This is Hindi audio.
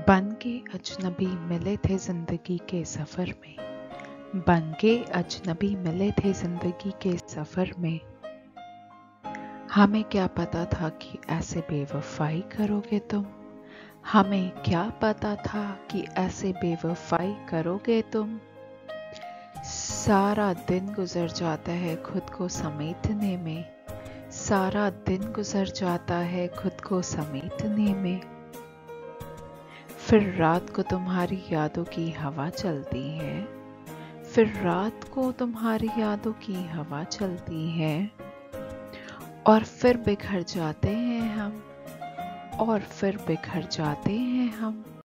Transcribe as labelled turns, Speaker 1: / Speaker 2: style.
Speaker 1: बन के अजनबी मिले थे जिंदगी के सफर में, बन के अजनबी मिले थे जिंदगी के सफर में। हमें क्या पता था कि ऐसे बेवफाई करोगे तुम, हमें क्या पता था कि ऐसे बेवफाई करोगे तुम। सारा दिन गुजर जाता है खुद को समेटने में, सारा दिन गुजर जाता है खुद को समेटने में। फिर रात को तुम्हारी यादों की हवा चलती है, फिर रात को तुम्हारी यादों की हवा चलती है। और फिर बिखर जाते हैं हम, और फिर बिखर जाते हैं हम।